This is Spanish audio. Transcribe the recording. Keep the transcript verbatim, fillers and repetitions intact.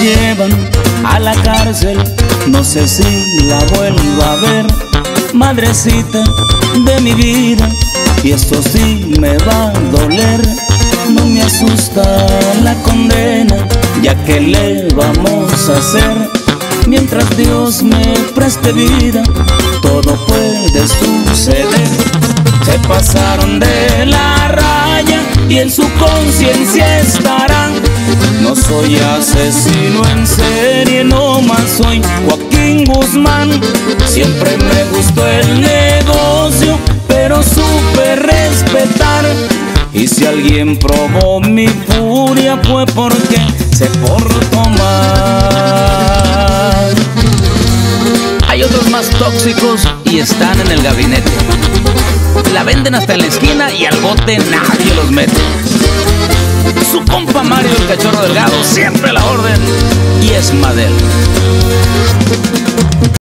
llevan a la cárcel, no sé si la vuelvo a ver. Madrecita de mi vida, y esto sí me va a doler. No me asusta la condena, ya que le vamos a hacer. Mientras Dios me preste vida, todo puede suceder. Se pasaron de la raya y en su conciencia estarán. No soy asesino en serie, no más soy Joaquín Guzmán. Siempre me gustó el negocio, pero supe respetar. Y si alguien probó mi furia fue porque se portó mal. Hay otros más tóxicos y están en el gabinete. La venden hasta en la esquina y al bote nadie los mete. Su compa Mario el Cachorro Delgado, siempre a la orden, y es Madel.